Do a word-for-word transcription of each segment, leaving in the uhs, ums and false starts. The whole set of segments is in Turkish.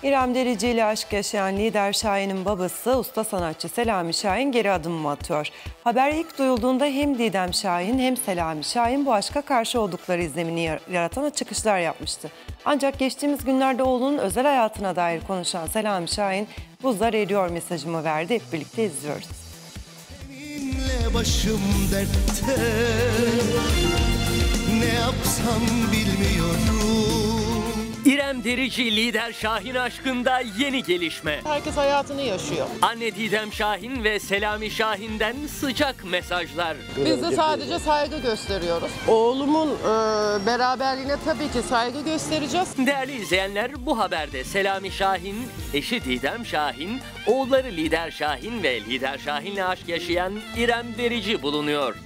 İrem Derici ile aşk yaşayan lider Şahin'in babası usta sanatçı Selami Şahin geri adım mı atıyor? Haber ilk duyulduğunda hem Didem Şahin hem Selami Şahin bu aşka karşı oldukları izlenimini yaratan çıkışlar yapmıştı. Ancak geçtiğimiz günlerde oğlunun özel hayatına dair konuşan Selami Şahin buzlar eriyor mesajımı verdi. Hep birlikte izliyoruz. Seninle başım dertte, ne yapsam bilmiyorum. İrem Derici lider Şahin aşkında yeni gelişme. Herkes hayatını yaşıyor. Anne Didem Şahin ve Selami Şahin'den sıcak mesajlar. Biz de sadece saygı gösteriyoruz. Oğlumun e, beraberliğine tabii ki saygı göstereceğiz. Değerli izleyenler, bu haberde Selami Şahin, eşi Didem Şahin, oğulları Lider Şahin ve Lider Şahin'le aşk yaşayan İrem Derici bulunuyor.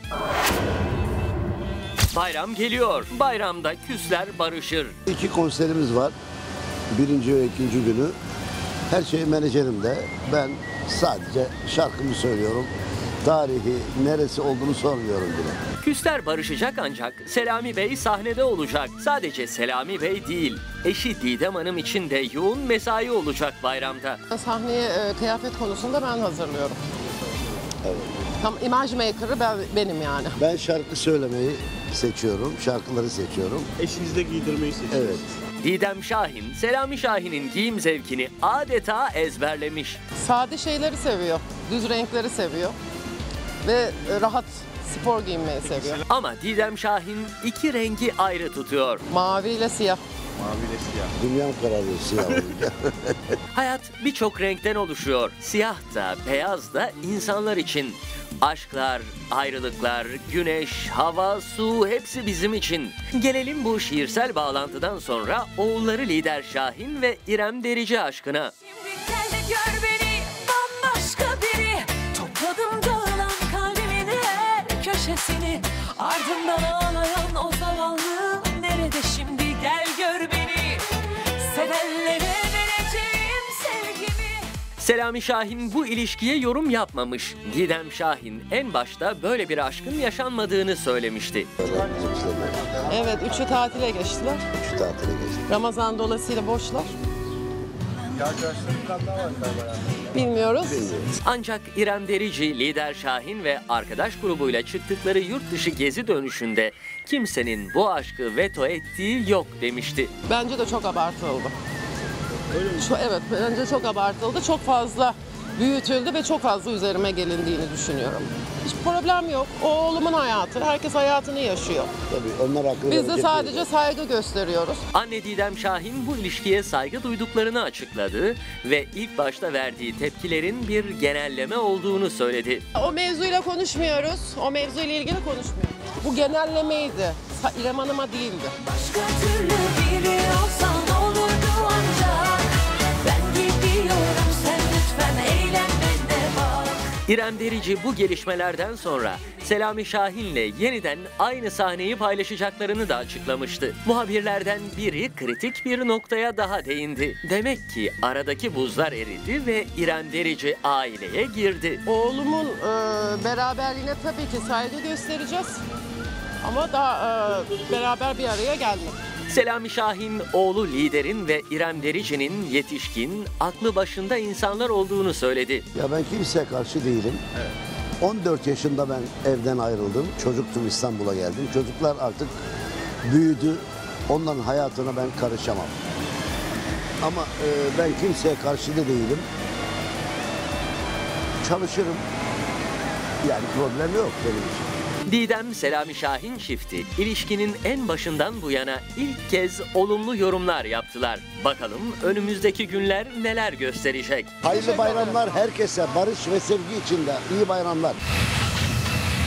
Bayram geliyor. Bayramda küsler barışır. İki konserimiz var. Birinci ve ikinci günü. Her şey menajerimde. Ben sadece şarkımı söylüyorum. Tarihi neresi olduğunu sormuyorum bile. Küsler barışacak ancak Selami Bey sahnede olacak. Sadece Selami Bey değil, eşi Didem Hanım için de yoğun mesai olacak bayramda. Sahneye e, kıyafet konusunda ben hazırlıyorum. Evet. Tam imaj maker'ı ben, benim yani. Ben şarkı söylemeyi seçiyorum, şarkıları seçiyorum. Eşinizi de giydirmeyi seçiyorsunuz. Evet. Didem Şahin, Selami Şahin'in giyim zevkini adeta ezberlemiş. Sade şeyleri seviyor, düz renkleri seviyor ve rahat spor giyinmeyi seviyor. Ama Didem Şahin iki rengi ayrı tutuyor. Mavi ile siyah. Maviyle siyah. Dünyam kararıyor siyah olunca. Hayat birçok renkten oluşuyor. Siyah da, beyaz da insanlar için. Aşklar, ayrılıklar, güneş, hava, su hepsi bizim için. Gelelim bu şiirsel bağlantıdan sonra oğulları Lider Şahin ve İrem Derici aşkına. Şimdi gel de gör beni, bambaşka biri. Topladım dağılan kalbimin her köşesini. Ardından ağlayan o zavallı nerede şimdi, gel gör beni. Sevenlere vereceğim sevgimi. Selami Şahin bu ilişkiye yorum yapmamış. Didem Şahin en başta böyle bir aşkın yaşanmadığını söylemişti. Evet, üçü tatile geçtiler. Şu tatile geçtim. Ramazan dolayısıyla boşlar. Bilmiyoruz. Ancak İrem Derici, Lider Şahin ve arkadaş grubuyla çıktıkları yurt dışı gezi dönüşünde kimsenin bu aşkı veto ettiği yok demişti. Bence de çok abartıldı. Şu, evet, bence çok abartıldı. Çok fazla büyütüldü ve çok fazla üzerime gelindiğini düşünüyorum. Hiç problem yok. O oğlumun hayatı. Herkes hayatını yaşıyor. Tabii onlar haklı. Biz de sadece saygı gösteriyoruz. Anne Didem Şahin bu ilişkiye saygı duyduklarını açıkladı ve ilk başta verdiği tepkilerin bir genelleme olduğunu söyledi. O mevzuyla konuşmuyoruz. O mevzuyla ilgili konuşmuyoruz. Bu genellemeydi. İrem Hanım'a değildi. Başka türlü biri olsan olurdu ancak. Ben gidiyorum, sen lütfen eğlenmene bak. İrem Derici bu gelişmelerden sonra Selami Şahin'le yeniden aynı sahneyi paylaşacaklarını da açıklamıştı. Muhabirlerden biri kritik bir noktaya daha değindi. Demek ki aradaki buzlar eridi ve İrem Derici aileye girdi. Oğlumun e, beraberliğine tabii ki saygı göstereceğiz. Ama daha e, beraber bir araya gelmedik. Selami Şahin, oğlu Lider'in ve İrem Derici'nin yetişkin, aklı başında insanlar olduğunu söyledi. Ya ben kimseye karşı değilim. Evet. on dört yaşında ben evden ayrıldım. Çocuktum, İstanbul'a geldim. Çocuklar artık büyüdü. Onların hayatına ben karışamam. Ama e, ben kimseye karşı da değilim. Çalışırım. Yani problem yok benim için. Didem Selami Şahin çifti ilişkinin en başından bu yana ilk kez olumlu yorumlar yaptılar. Bakalım önümüzdeki günler neler gösterecek? Hayırlı bayramlar herkese. Barış ve sevgi içinde. İyi bayramlar.